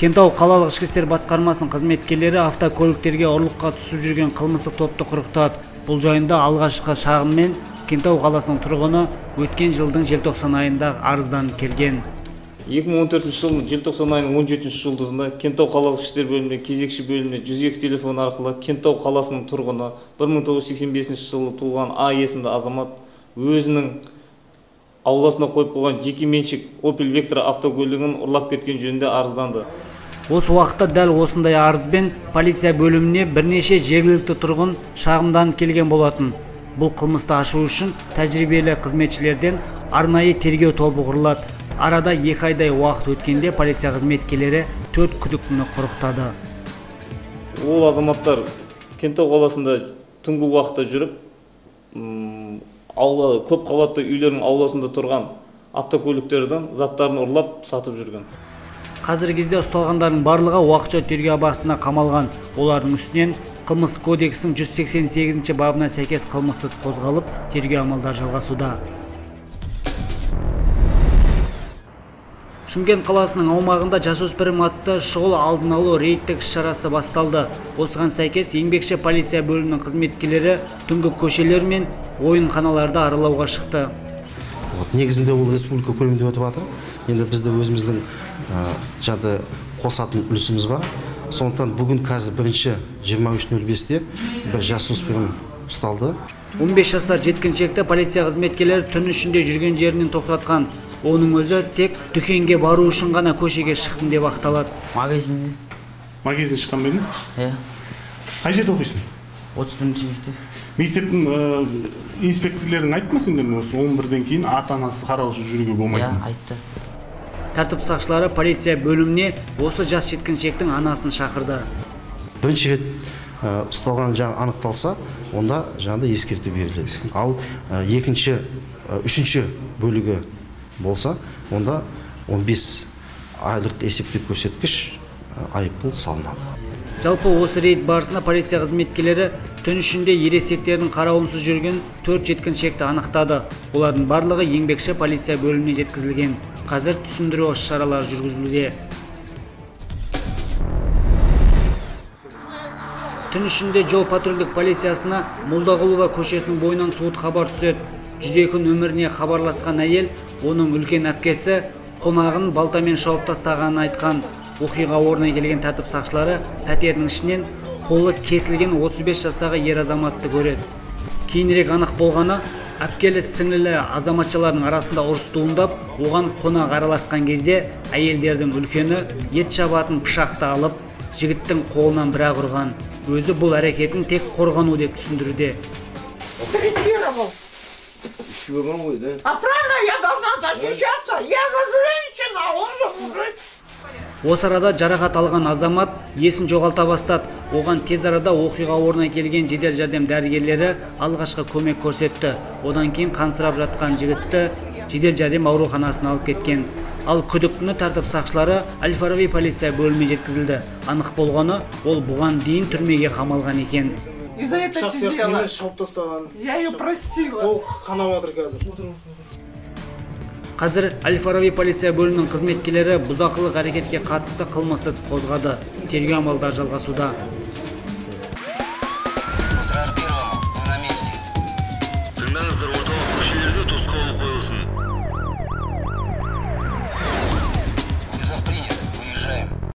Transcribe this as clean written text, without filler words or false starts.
Кентау қалалық ішкі істер басқармасының қызметкерлері автокөліктерге ұрлыққа түсіп жүрген қылмыстық топты құрықтады. Бұл жайында алғашқы шағыммен Кентау қаласының тұрғыны өткен жылдың желтоқсан айында арыздан келген. 2014 жылдың желтоқсан айының 17 жұлдызында Кентау қалалық ішкі бөліміне кезекші бөліміне 102 телефон арқылы Кентау қаласының тұрғыны 1985 жылы туылған А есімді азамат өзінің ауласына қойып қойған жеке меншік Opel Vectra автокөлігін ұрлап кеткен жөнінде арызданды. Осы уақытта дәл осындай арызбен полиция бөліміне бірнеше жергілікті тұрғын шағымданып келген болатын. Бұл қылмысты ашу үшін тәжірибелі қызметшілерден арнайы тергеу тобы құрылады. Арада 2 айдай уақыт өткенде полиция қызметкерлері 4 күдіктіні құрықтады. Ол азаматтар Кентау қаласында түнгі уақытта жүріп, көп қабатты үйлердің ауласында тұрған автокөліктердің заттарын ұрлап сатып жүрген. Қазіргі кезде ұсталғандардың барлығы уақытша тергеу абақтысына қамалған. Олардың үстінен қылмыстық кодексінің 188 бабына сәйкес қылмысты іс қозғалып, тергеу амалдары жалғасуда. Шымкент қаласының аумағында жасөспірім атты шұғыл алдын алу рейдтік іс-шарасы басталды. Осыған сәйкес еңбекші полиция бөлімінің қызметкерлері түнгі көшелер мен ойынханаларды аралауға шықты. Негізінде ол республика көлемінде өтіп жатыр. Енді бізде өзіміздің жады қосатын үлісіміз бар. Сондықтан бүгін қазір 23:05-те бір жасөспірім ұсталды. 15 жасар жеткіншекті полиция қызметкерлері түн ішінде жүрген жерінен тоқтатқан. Оның өзі тек дүкенге бару үшін ғана көшеге шықтым деп ақталады. Магазинде. Магазин шыққан ба едің? Иә. Қай жерде оқисың? 31-ші мектеп. Мектептің инспекторлерің айтты ма сендерге осы 11-ден кейін ата-анасы қараушы жүруге болмайды? Иә, айтты. Тәртіп сақшылары полиция бөліміне осы жас жеткіншектің анасын шақырды. Бірінші рет ұсталған жаңа анықталса, онда жаңда ескерту беріледі. Ал екінші, үшінші бөлігі болса, онда 15 айлық есептік көрсеткіш айыппұл салынады. Жалпы осы рейд барысында полиция қызметкерлері түн ішінде ересектердің қарауынсыз жүрген 4 жеткіншекті анықтады. Олардың барлығы еңбекші полиция бөліміне жеткізілген. Қазір түсіндіру іс-шаралары жүргізілуде. Түн ішінде жол патрульдік полициясына Молдағұлова көшесінің бойынан суыт хабар түседі. 102 нөміріне хабарласқан әйел, оның үлкен әпкесі қонағын балтамен шауып тастағанын айтқан. Оқиға орнына келген тәртіп сақшылары пәтердің ішінен қолы кесілген 35 жастағы ер азаматты көреді. Кейінірек анық болғаны, әпкелі сіңлілі азаматшалардың арасында ұрыс туындап, оған қонақ араласқан кезде әйелдердің үлкені ет шабатын пышақты алып, жігіттің қолынан бірақ ұрған. Өзі бұл әрекетін тек қорғану деп түсіндіруде. А правильно, я должна защищаться. Я же женщина, он же мужик. Осы арада жарақат алған азамат есін жоғалта бастады. Оған тез арада оқиға орнына келген жедел жәрдем дәрігерлері алғашқы көмек көрсетті. Одан кейін қансырап жатқан жігітті жедел жәрдем ауруханасына алып кеткен. Ал күдіктіні тәртіп сақшылары Әл-Фараби полиция бөліміне жеткізілді. Анық болғаны, ол бұған дейін түрмеге қамалған екен. Из-за этого сидела. Я ее простила. Қазір Әл-Фараби полиция бөлімінің қызметкерлері бұзақылық әрекетке қатысты қылмысты іс қозғады. Тергеу амалдары жалғасуда.